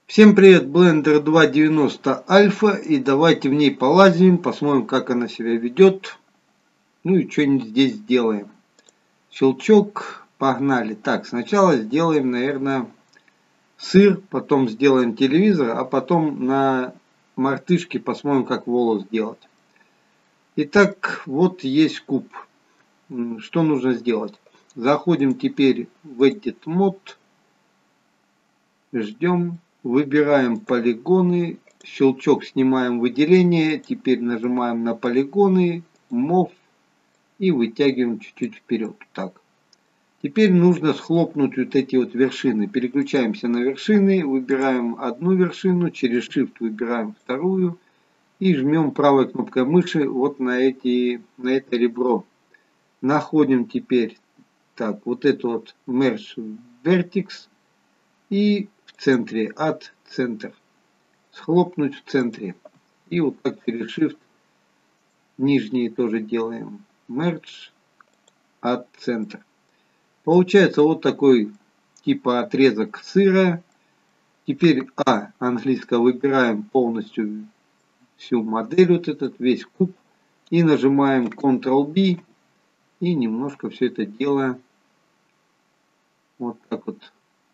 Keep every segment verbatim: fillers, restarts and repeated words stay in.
Всем привет, Blender два девяносто альфа, и давайте в ней полазим, посмотрим, как она себя ведет. Ну и что-нибудь здесь сделаем. Щелчок, погнали. Так, сначала сделаем, наверное, сыр, потом сделаем телевизор, а потом на мартышке посмотрим, как волос сделать. Итак, вот есть куб. Что нужно сделать? Заходим теперь в Edit Mode, ждем. Выбираем полигоны, щелчок, снимаем выделение, теперь нажимаем на полигоны, мов и вытягиваем чуть-чуть вперед. Так. Теперь нужно схлопнуть вот эти вот вершины. Переключаемся на вершины, выбираем одну вершину, через Shift выбираем вторую и жмем правой кнопкой мыши вот на, эти, на это ребро. Находим теперь так, вот это вот Merge Vertex и в центре от центр. Схлопнуть в центре. И вот так через Shift нижние тоже делаем. Merge от центр. Получается вот такой типа отрезок сыра. Теперь А английское выбираем полностью всю модель, вот этот весь куб. И нажимаем контрол би. И немножко все это дело вот так вот.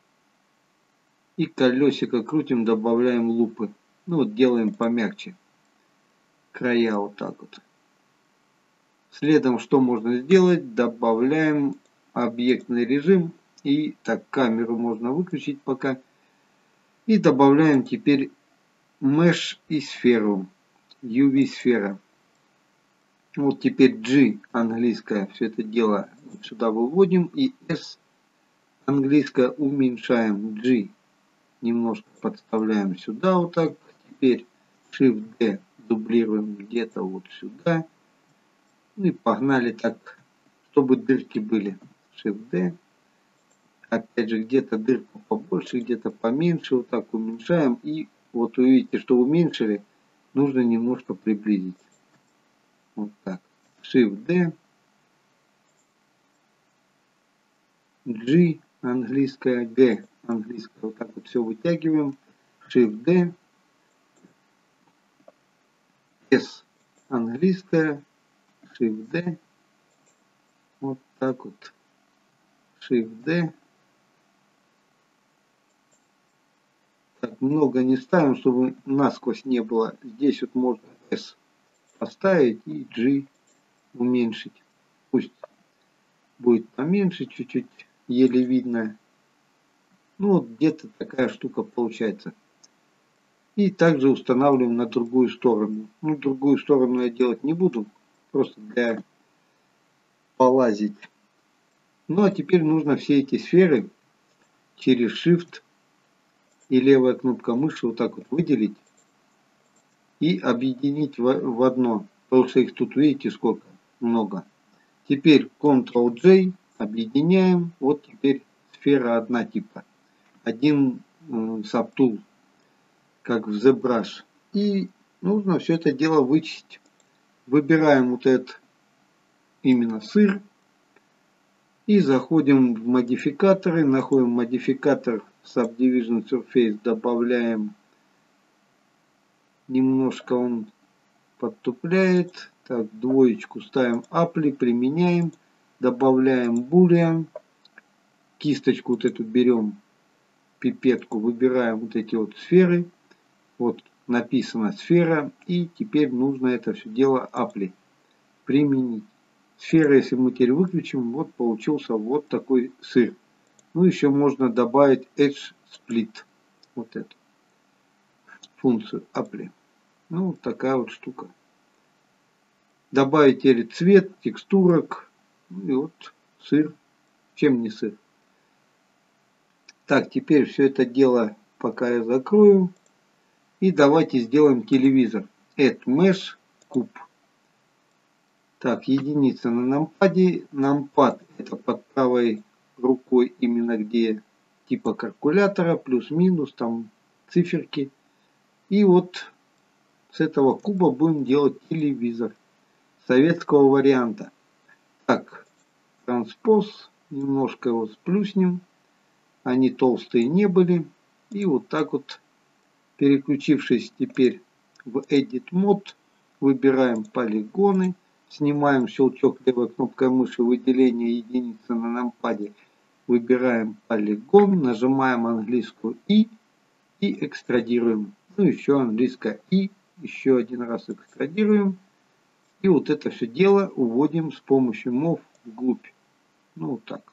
И колесико крутим, добавляем лупы. Ну вот делаем помягче. Края вот так вот. Следом что можно сделать? Добавляем объектный режим. И так камеру можно выключить пока. И добавляем теперь Mesh и сферу. ю ви-сфера. Вот теперь G английское. Все это дело сюда выводим. И S английское уменьшаем. G немножко подставляем сюда вот так. Теперь Shift-D дублируем где-то вот сюда. Ну и погнали так, чтобы дырки были. Shift-D. Опять же, где-то дырку побольше, где-то поменьше. Вот так уменьшаем. И вот вы видите, что уменьшили. Нужно немножко приблизить. Вот так. Shift-D. G английское. G английское. Вот так вот все вытягиваем. Shift-D. S английское. Shift-D. Вот так вот. Shift-D. Так, много не ставим, чтобы насквозь не было. Здесь вот можно S поставить и G уменьшить. Пусть будет поменьше чуть-чуть, еле видно. Ну вот где-то такая штука получается. И также устанавливаем на другую сторону. Ну, другую сторону я делать не буду. Просто для полазить. Ну а теперь нужно все эти сферы через Shift и левая кнопка мыши вот так вот выделить. И объединить в, в одно. Потому что их тут видите сколько. Много. Теперь контрол джей. Объединяем. Вот теперь сфера одна типа. Один э, сабтул. Как в ZBrush. И нужно все это дело вычистить. Выбираем вот этот именно сыр. И заходим в модификаторы. Находим модификатор Subdivision Surface. Добавляем. Немножко он подтупляет. Так, двоечку ставим Apply. Применяем. Добавляем Boolean. Кисточку вот эту берем. Пипетку. Выбираем вот эти вот сферы. Вот написано сфера. И теперь нужно это все дело Apply применить. Сфера, если мы теперь выключим, вот получился вот такой сыр. Ну, еще можно добавить Edge Split. Вот эту функцию Apply. Ну, вот такая вот штука. Добавить теперь цвет, текстурок. И вот сыр. Чем не сыр? Так, теперь все это дело пока я закрою. И давайте сделаем телевизор. Add Mesh, куб. Так, единица на нампаде. Нампад это под правой рукой, именно где типа калькулятора, плюс-минус, там циферки. И вот с этого куба будем делать телевизор советского варианта. Так, транспоз, немножко его сплюснем. Они толстые не были. И вот так вот Переключившись теперь в Edit Mode, выбираем полигоны, снимаем щелчок левой кнопкой мыши выделение единицы на нампаде, выбираем полигон, нажимаем английскую И и экстрадируем. Ну еще английское И, еще один раз экстрадируем. И вот это все дело уводим с помощью мов вглубь. Ну вот так.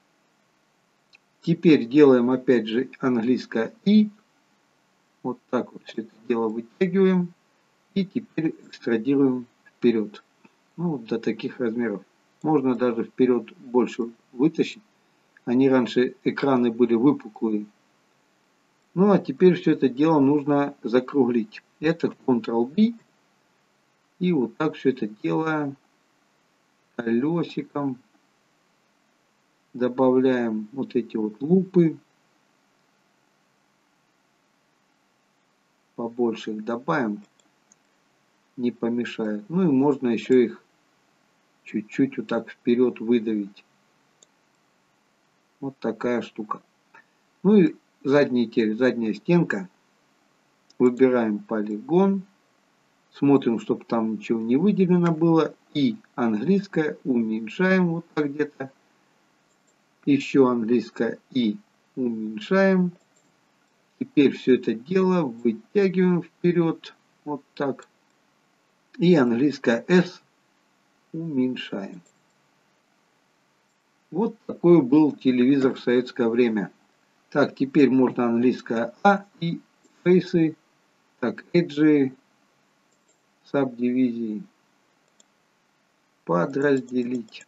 Теперь делаем опять же английское И. Вот так вот все это дело вытягиваем. И теперь экстрадируем вперед. Ну вот до таких размеров. Можно даже вперед больше вытащить. Они раньше экраны были выпуклые. Ну а теперь все это дело нужно закруглить. Это контрол би. И вот так все это дело колесиком добавляем вот эти вот лупы. Побольше их добавим. Не помешает. Ну и можно еще их чуть-чуть вот так вперед выдавить. Вот такая штука. Ну и задняя, теперь задняя стенка. Выбираем полигон. Смотрим, чтобы там ничего не выделено было. И английское уменьшаем вот так где-то. Еще английское И уменьшаем. Теперь все это дело вытягиваем вперед. Вот так. И английское S уменьшаем. Вот такой был телевизор в советское время. Так, теперь можно английское А и фейсы. Так, эджи, сабдивизии. Подразделить.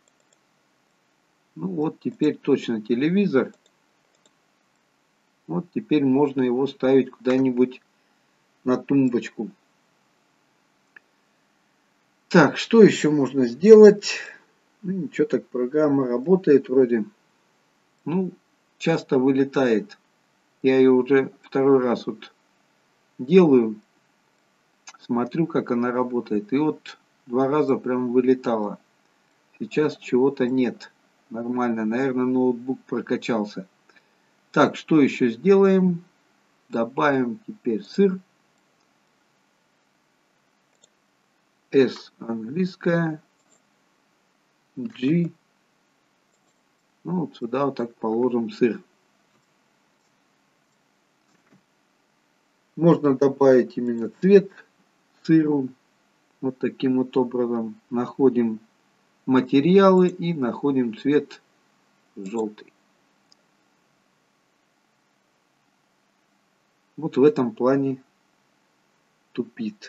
Ну вот теперь точно телевизор. Вот теперь можно его ставить куда-нибудь на тумбочку. Так, что еще можно сделать? Ну, ничего, так программа работает вроде. Ну, часто вылетает. Я ее уже второй раз вот делаю. Смотрю, как она работает. И вот два раза прям вылетала. Сейчас чего-то нет. Нормально. Наверное, ноутбук прокачался. Так, что еще сделаем? Добавим теперь сыр. S английская. G. Ну, вот сюда вот так положим сыр. Можно добавить именно цвет сыру. Вот таким вот образом. Находим материалы и находим цвет желтый. Вот в этом плане тупит.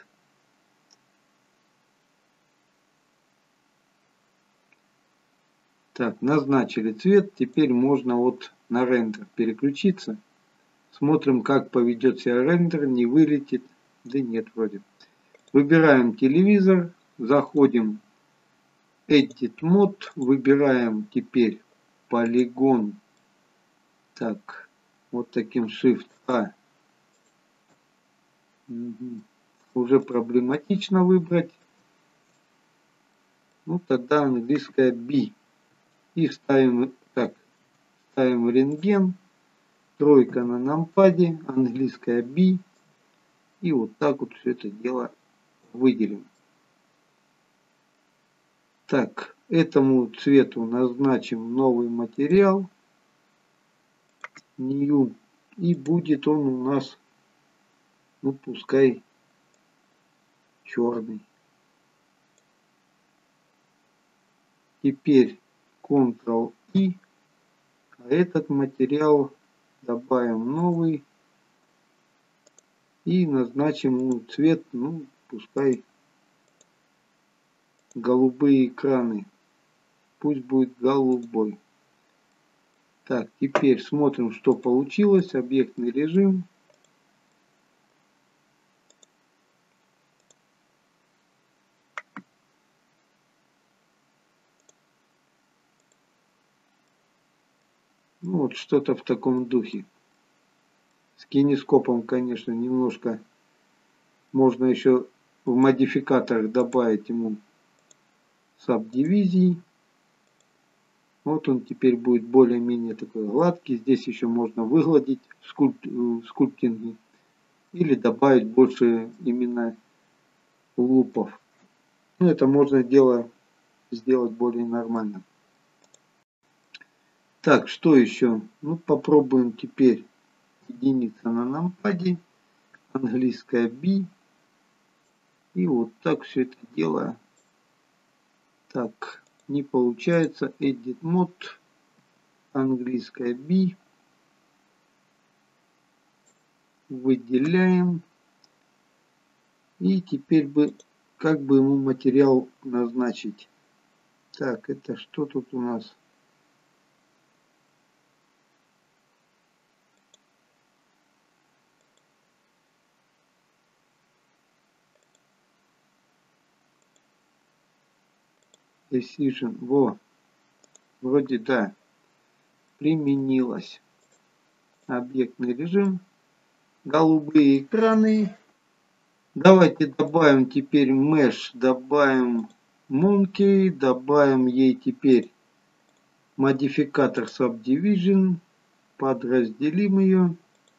Так, назначили цвет. Теперь можно вот на рендер переключиться. Смотрим, как поведет себя рендер, не вылетит. Да нет, вроде. Выбираем телевизор, заходим в Edit Mode, выбираем теперь полигон. Так, вот таким Shift A. Угу. Уже проблематично выбрать. Ну тогда английское B. И ставим так, ставим рентген. Тройка на нампаде, английское B. И вот так вот все это дело выделим. Так, этому цвету назначим новый материал. New. И будет он у нас, ну пускай, черный. Теперь контрол И. А этот материал добавим новый. И назначим ему цвет, ну пускай, голубые экраны. Пусть будет голубой. Так, теперь смотрим, что получилось. Объектный режим. Ну вот что-то в таком духе. С кинескопом, конечно, немножко можно еще в модификаторах добавить ему сабдивизий. Вот он теперь будет более-менее такой гладкий. Здесь еще можно выгладить в скульп... скульптинге. или добавить больше именно лупов. Ну, это можно дело сделать более нормально. Так, что еще? Ну, попробуем теперь единица на нампаде, английская B. И вот так все это дело. Так, не получается. Edit Mode, английская B. Выделяем. И теперь бы, как бы ему материал назначить. Так, это что тут у нас? Decision. Во. Вроде да. Применилось. Объектный режим. Голубые экраны. Давайте добавим теперь mesh. Добавим monkey. Добавим ей теперь модификатор subdivision. Подразделим ее.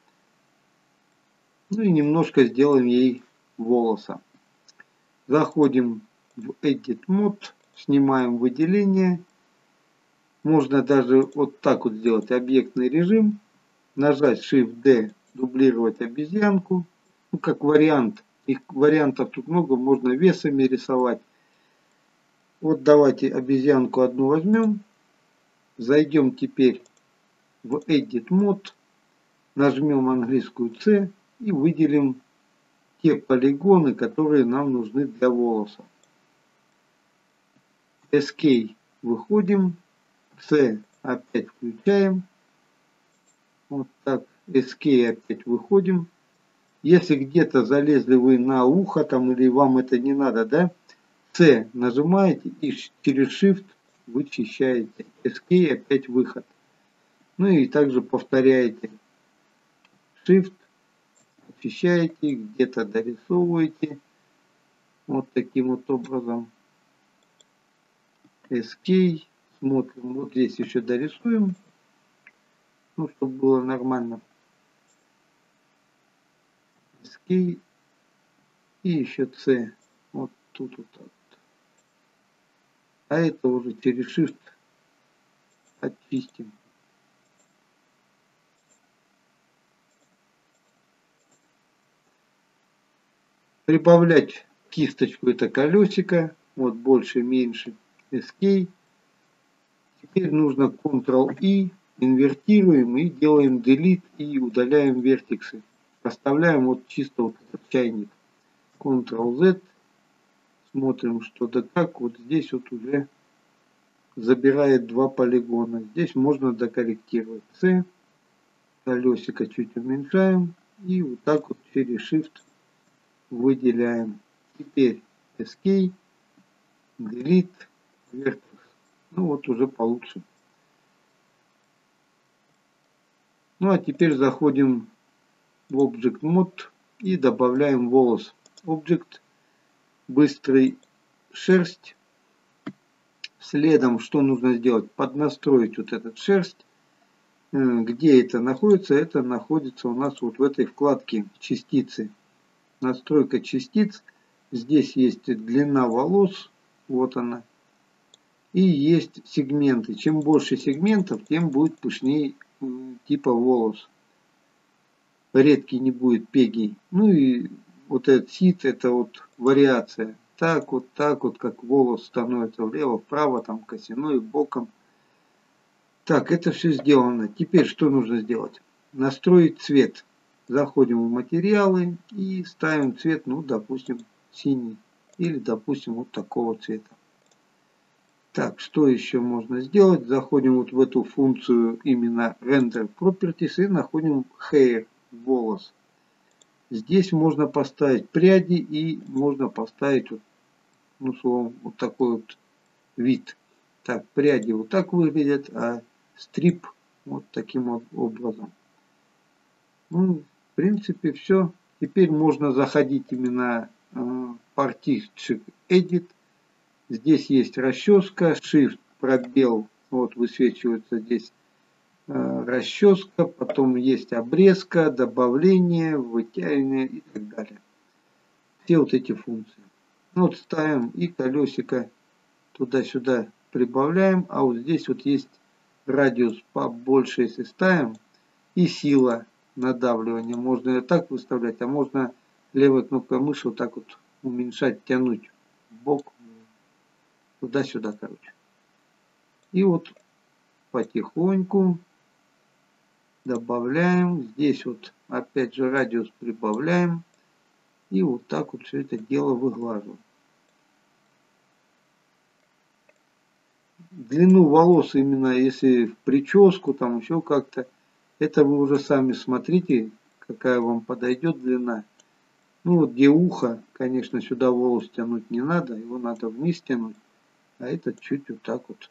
Ну и немножко сделаем ей волоса. Заходим в Edit Mode. Снимаем выделение. Можно даже вот так вот сделать объектный режим. Нажать Shift-D, дублировать обезьянку. Ну, как вариант. Их вариантов тут много. Можно весами рисовать. Вот давайте обезьянку одну возьмем. Зайдем теперь в Edit Mode. Нажмем английскую C. И выделим те полигоны, которые нам нужны для волоса. эс кей выходим. C опять включаем. Вот так. эс кей опять выходим. Если где-то залезли вы на ухо там или вам это не надо, да? C нажимаете и через Shift вычищаете. эс кей опять выход. Ну и также повторяете. Shift очищаете, где-то дорисовываете. Вот таким вот образом. эс кей. Смотрим. Вот здесь еще дорисуем. Ну, чтобы было нормально. эс кей. И еще C. Вот тут вот так. А это уже через Shift очистим. Прибавлять кисточку это колесико. Вот больше, меньше. эс кей. Теперь нужно Ctrl-I. Инвертируем и делаем Delete и удаляем вертексы. Оставляем вот чисто вот этот чайник. Ctrl-Z. Смотрим, что да как. Вот здесь вот уже забирает два полигона. Здесь можно докорректировать. C. Колесико чуть уменьшаем. И вот так вот через Shift выделяем. Теперь эс кей. Delete. Vertex. Ну вот уже получше. Ну а теперь заходим в Object Mode и добавляем волос. Object. Быстрый шерсть. Следом что нужно сделать? Поднастроить вот этот шерсть. Где это находится? Это находится у нас вот в этой вкладке частицы. Настройка частиц. Здесь есть длина волос. Вот она. И есть сегменты. Чем больше сегментов, тем будет пышнее типа волос. Редкий не будет пегий. Ну и вот этот сит, это вот вариация. Так вот, так вот, как волос становится влево, вправо, там косиной, боком. Так, это все сделано. Теперь что нужно сделать? Настроить цвет. Заходим в материалы и ставим цвет, ну, допустим, синий. Или, допустим, вот такого цвета. Так, что еще можно сделать? Заходим вот в эту функцию именно Render Properties и находим Hair, волос. Здесь можно поставить пряди и можно поставить, вот, ну, словом, вот такой вот вид. Так, пряди вот так выглядят, а стрип вот таким вот образом. Ну, в принципе, все. Теперь можно заходить именно в Partition Edit. Здесь есть расческа, Shift, пробел, вот высвечивается здесь расческа, потом есть обрезка, добавление, вытягивание и так далее. Все вот эти функции. Вот ставим и колесико туда-сюда прибавляем, а вот здесь вот есть радиус побольше, если ставим, и сила надавливания. Можно ее так выставлять, а можно левой кнопкой мыши вот так вот уменьшать, тянуть в бок, туда-сюда, короче. И вот потихоньку добавляем. Здесь вот опять же радиус прибавляем. И вот так вот все это дело выглаживаем. Длину волос именно если в прическу, там еще как-то, это вы уже сами смотрите, какая вам подойдет длина. Ну вот где ухо, конечно, сюда волос тянуть не надо, его надо вниз тянуть, а этот чуть вот так вот.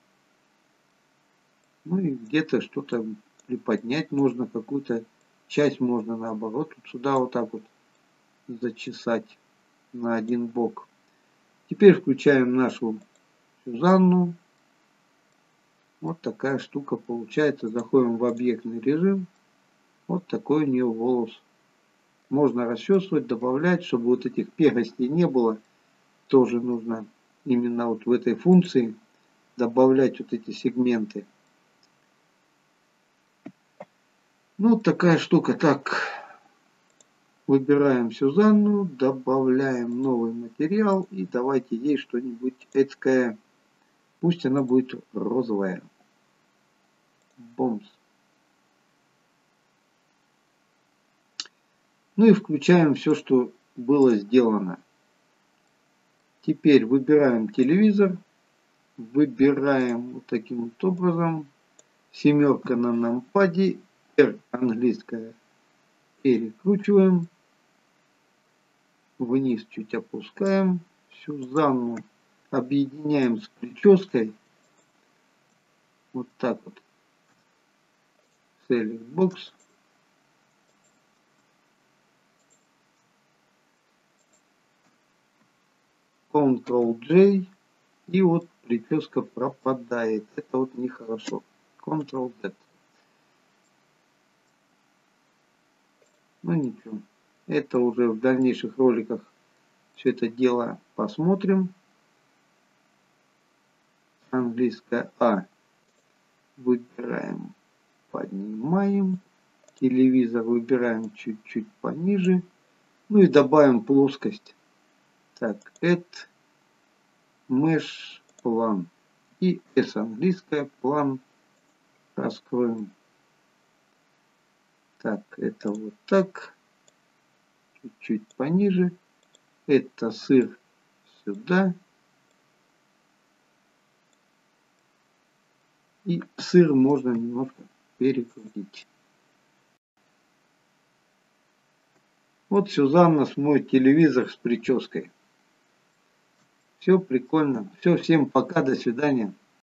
Ну и где-то что-то приподнять можно, какую-то часть можно наоборот вот сюда вот так вот зачесать на один бок. Теперь включаем нашу Сюзанну. Вот такая штука получается. Заходим в объектный режим. Вот такой у нее волос. Можно расчесывать, добавлять, чтобы вот этих пегостей не было. Тоже нужно именно вот в этой функции добавлять вот эти сегменты. Ну, такая штука. Так, выбираем Сюзанну, добавляем новый материал и давайте ей что-нибудь эткое. Пусть она будет розовая. Бомс. Ну и включаем все, что было сделано. Теперь выбираем телевизор. Выбираем вот таким вот образом. Семерка на нампаде. R английская. Перекручиваем. Вниз чуть опускаем. Сюзанну объединяем с прической. Вот так вот. Select box. контрол джей. И вот прическа пропадает. Это вот нехорошо. контрол зет. Ну ничего. Это уже в дальнейших роликах все это дело посмотрим. Английская А. Выбираем. Поднимаем. Телевизор выбираем чуть-чуть пониже. Ну и добавим плоскость. Так, add mesh план. И S английская план раскроем. Так, это вот так. Чуть-чуть пониже. Это сыр сюда. И сыр можно немножко перекрутить. Вот Сюзанна смотрит телевизор с прической. Все прикольно. Все, всем пока, до свидания.